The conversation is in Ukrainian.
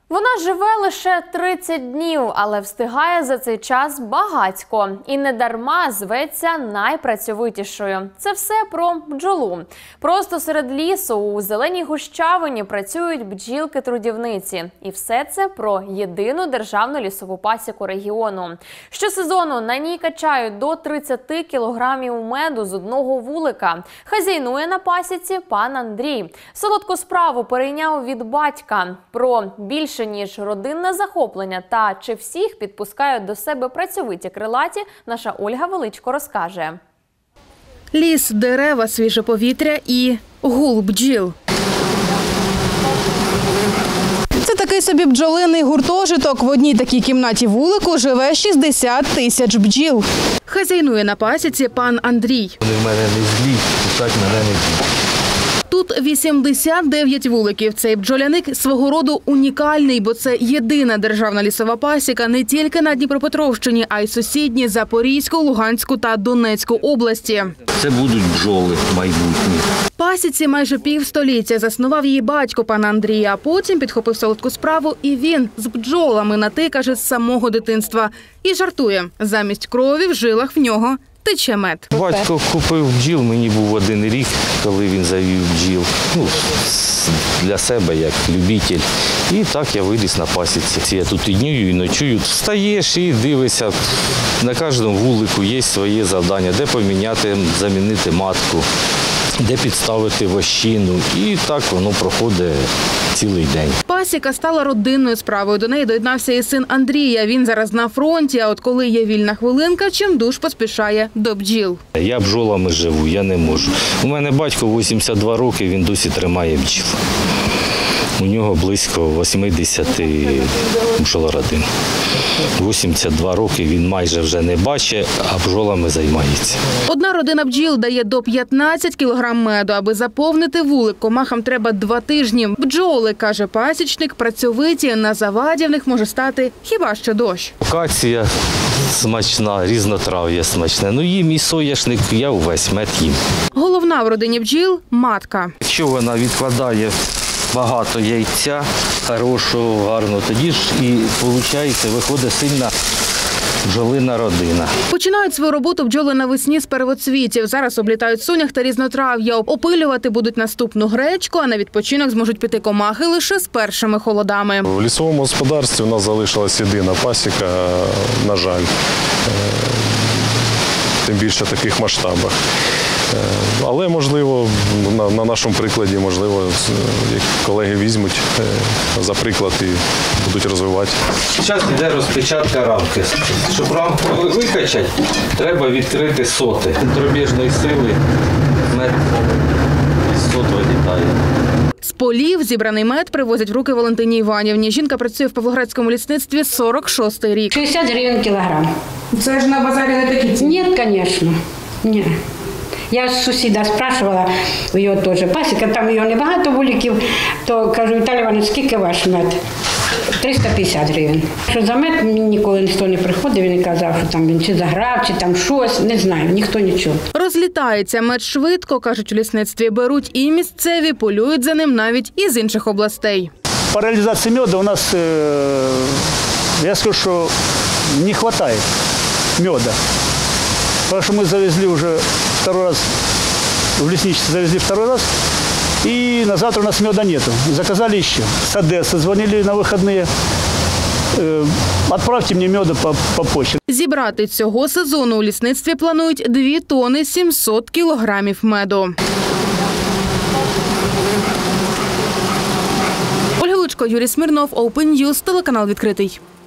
Вона живе лише 30 днів, але встигає за цей час багатько. І не дарма зветься найпрацьовитішою. Це все про бджолу. Просто серед лісу у зеленій гущавині працюють бджілки-трудівниці. І все це про єдину державну лісову пасіку регіону. Щосезону на ній качають до 30 кілограмів меду з одного вулика. Хазяйнує на пасіці пан Андрій. Солодку справу перейняв від батька. Про більше ніж родинне захоплення та чи всіх підпускають до себе працьовиті крилаті, наша Ольга Величко розкаже. Ліс, дерева, свіже повітря і гул бджіл. Це такий собі бджолиний гуртожиток. В одній такій кімнаті вулику живе 60 тисяч бджіл. Хазяйнує на пасіці пан Андрій. Вони в мене не злі, кусать мене не б'ють. Тут 89 вуликів. Цей бджоляник свого роду унікальний, бо це єдина державна лісова пасіка не тільки на Дніпропетровщині, а й сусідні Запорізьку, Луганську та Донецьку області. Це будуть бджоли майбутні. Пасіці майже півстоліття. Заснував її батько пана Андрія, а потім підхопив солодку справу і він з бджолами на «ти», каже, з самого дитинства. І жартує, замість крові в жилах в нього тече мед. Батько купив бджіл, мені був 1 рік, коли він завів бджіл. Для себе, як любитель. І так я виріс на пасіці. Я тут і днюю, і ночую. Встаєш і дивишся. На кожному вулику є своє завдання, де поміняти, замінити матку, де підставити вощину. І так воно проходить цілий день. Пасіка стала родинною справою. До неї доєднався і син Андрія. Він зараз на фронті, а от коли є вільна хвилинка, чимдуж поспішає до бджіл. Я бджолами живу, я не можу. У мене батько 82 роки, він досі тримає бджіл. У нього близько 80 бджолородин. 82 роки він майже вже не бачить, а бджолами займається. Одна родина бджіл дає до 15 кілограм меду. Аби заповнити вулик, комахам треба 2 тижні. Бджоли, каже пасічник, працьовиті, на заваді в них може стати хіба що дощ. Акація смачна, різнотрав'я смачне. Ну їм і соняшник, я увесь мед їм. Головна в родині бджіл – матка. Якщо вона відкладає багато яйця, хорошого, гарного, тоді ж і виходить, виходить сильна бджолина родина. Починають свою роботу бджоли навесні з первоцвітів. Зараз облітають сонях та різнотрав'я. Опилювати будуть наступну гречку, а на відпочинок зможуть піти комахи лише з першими холодами. В лісовому господарстві у нас залишилась єдина пасіка, на жаль, тим більше в таких масштабах. Але, можливо, на нашому прикладі, можливо, колеги візьмуть за приклад і будуть розвивати. Зараз йде розпечатка рамки. Щоб рамку викачати, треба відкрити соти. Центробіжної сили мед із сот вилітає. З полів зібраний мед привозять в руки Валентині Іванівні. Жінка працює в Павлоградському лісництві 46-й рік. 60 гривень кілограм. Це ж на базарі не такі ціни? Ні, звісно. Ні. Я з сусіда спрашувала, у його теж пасіка, там його небагато вуликів, то кажу, Віталій Іванович, скільки ваш мед? 350 гривень. Що за мед, мені ніколи ніхто не приходив, він не казав, що там він чи заграв, чи там щось, не знаю, ніхто нічого. Розлітається мед швидко, кажуть у лісництві, беруть і місцеві, полюють за ним навіть із інших областей. По реализации меда у нас, я скажу, что не хватает меда. Потому что мы завезли уже 2 раз, в лесничество завезли 2 раз, и на завтра у нас меда нету. Заказали еще. С Одессы звонили на выходные. Отправьте мне меда по почті. Зібрати цього сезону у лісництві планують 2 тони 700 кілограмів меду. Ольга Величко, Юрій Смирнов, Open News, телеканал «Відкритий».